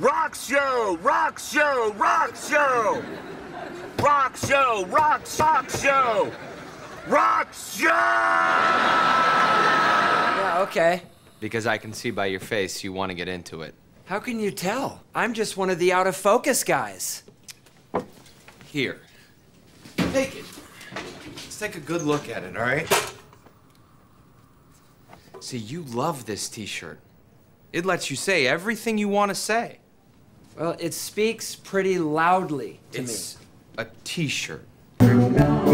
Rock show! Rock show! Rock show! Rock show! Rock show! Rock show! Yeah, okay. Because I can see by your face you want to get into it. How can you tell? I'm just one of the out of focus guys. Here. Take it. Let's take a good look at it, all right? See, you love this t-shirt. It lets you say everything you want to say. Well, it speaks pretty loudly to me. It's a t-shirt.